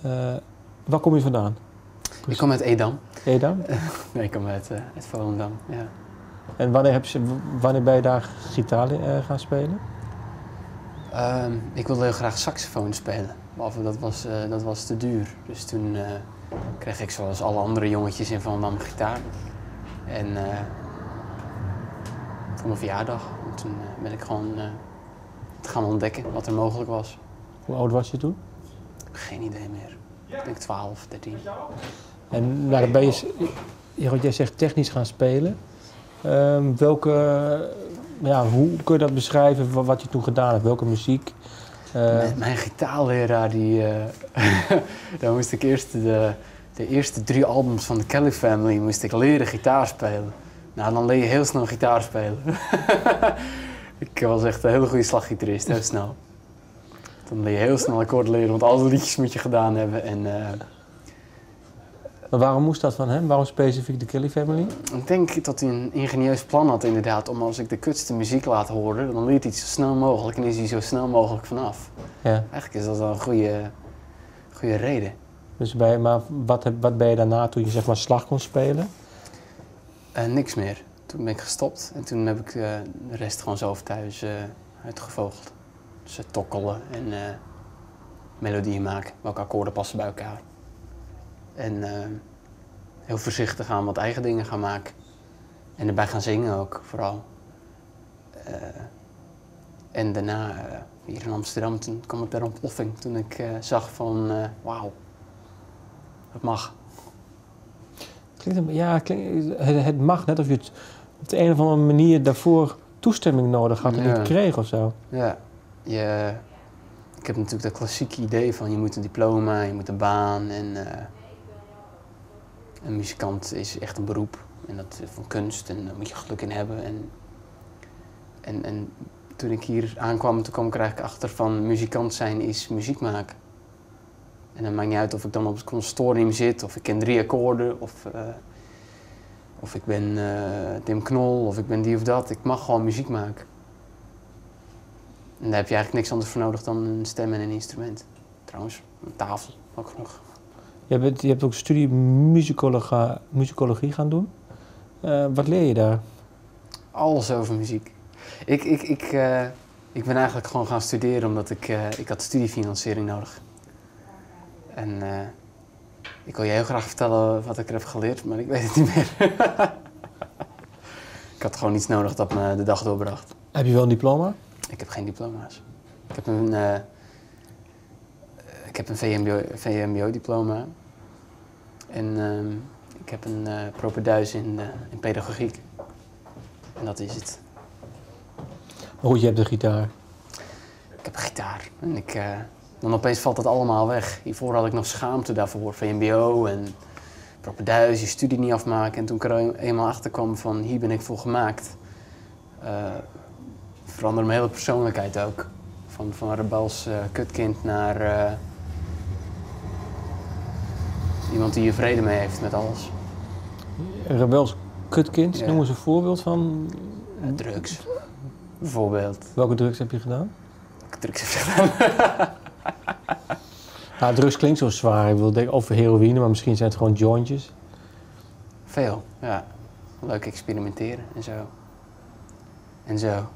Waar kom je vandaan? Ik kom uit Edam. Edam? Nee, ik kom uit Volendam, ja. En wanneer ben je daar gitaar gaan spelen? Ik wilde heel graag saxofoon spelen, behalve dat was te duur. Dus toen kreeg ik zoals alle andere jongetjes in Volendam gitaar. En voor mijn verjaardag. En toen ben ik gewoon het gaan ontdekken wat er mogelijk was. Hoe oud was je toen? Geen idee meer. Ik denk 12, 13. En dan ben je, jij zegt technisch gaan spelen. Hoe kun je dat beschrijven, wat je toen gedaan hebt? Welke muziek? Mijn gitaarleraar, daar moest ik eerst de eerste 3 albums van de Kelly Family moest ik leren gitaar spelen. Nou, dan leer je heel snel gitaar spelen. Ik was echt een hele goede slaggitarist, heel snel. Dan leer je heel snel akkoord leren, want al die liedjes moet je gedaan hebben. Maar waarom moest dat van hem? Waarom specifiek de Kelly Family? Ik denk dat hij een ingenieus plan had inderdaad, om als ik de kutste muziek laat horen, dan leert hij het zo snel mogelijk en is hij zo snel mogelijk vanaf. Ja. Eigenlijk is dat wel een goede reden. Dus maar wat ben je daarna toen je zeg maar slag kon spelen? Niks meer. Toen ben ik gestopt en toen heb ik de rest gewoon zelf thuis uitgevogeld. Dus tokkelen en melodieën maken, welke akkoorden passen bij elkaar. En heel voorzichtig aan wat eigen dingen gaan maken. En erbij gaan zingen ook, vooral. En daarna, hier in Amsterdam, toen kwam ik daar een ontploffing. Toen ik zag van, wauw, het mag. Het mag, net of je het op de een of andere manier daarvoor toestemming nodig had en niet kreeg of zo. Ja, ik heb natuurlijk dat klassieke idee van je moet een diploma, je moet een baan en een muzikant is echt een beroep. En dat is van kunst en daar moet je geluk in hebben. En toen ik hier aankwam, toen kwam ik er eigenlijk achter van muzikant zijn is muziek maken. En dan maakt niet uit of ik dan op het conservatorium zit, of ik ken 3 akkoorden, of ik ben Tim Knol, of ik ben die of dat. Ik mag gewoon muziek maken. En daar heb je eigenlijk niks anders voor nodig dan een stem en een instrument. Trouwens, een tafel ook genoeg. Je hebt ook studie muzikologie gaan doen. Wat leer je daar? Alles over muziek. Ik ben eigenlijk gewoon gaan studeren omdat ik had studiefinanciering nodig. En ik wil je heel graag vertellen wat ik er heb geleerd, maar ik weet het niet meer. Ik had gewoon iets nodig dat me de dag doorbracht. Heb je wel een diploma? Ik heb geen diploma's. Ik heb een VMBO-diploma. En ik heb een propedeuse in pedagogiek. En dat is het. Maar goed, je hebt de gitaar. Ik heb een gitaar. En dan opeens valt dat allemaal weg. Hiervoor had ik nog schaamte daarvoor. VMBO en propedeuse, je studie niet afmaken. En toen ik er eenmaal achter kwam van hier ben ik voor gemaakt. Veranderde mijn hele persoonlijkheid ook. Van een rebels kutkind naar iemand die er vrede mee heeft met alles. Een rebels kutkind, noem eens een voorbeeld van... Drugs, bijvoorbeeld. Welke drugs heb je gedaan? Welke drugs heb je gedaan? Drugs klinkt zo zwaar. Ik wil denken over heroïne, maar misschien zijn het gewoon jointjes. Veel, ja. Leuk experimenteren en zo. En zo.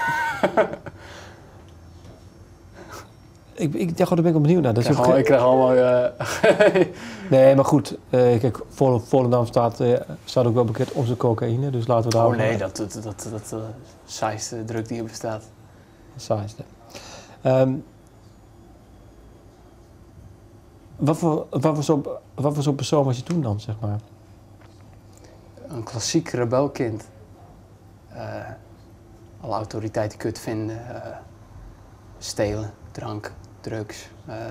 Ik dacht, daar ben ik wel benieuwd naar. Ik krijg allemaal... Nee, maar goed. Kijk, Volendam staat ook wel bekend om zijn cocaïne, dus laten we daar... Oh nee, dat saaiste drug die er bestaat. Saaiste. Wat voor soort persoon was je toen dan, zeg maar? Een klassiek rebelkind. Alle autoriteiten kut vinden. Stelen, drank, drugs.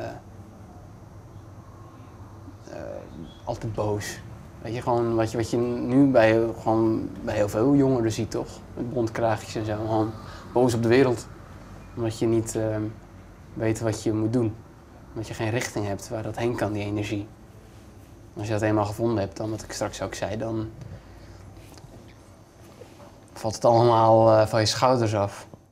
Altijd boos. Weet je, gewoon wat je nu bij heel veel jongeren ziet, toch? Met bontkraagjes en zo. Gewoon boos op de wereld. Omdat je niet weet wat je moet doen. Omdat je geen richting hebt waar dat heen kan, die energie. Als je dat eenmaal gevonden hebt, dan wat ik straks ook zei, dan valt het allemaal van je schouders af.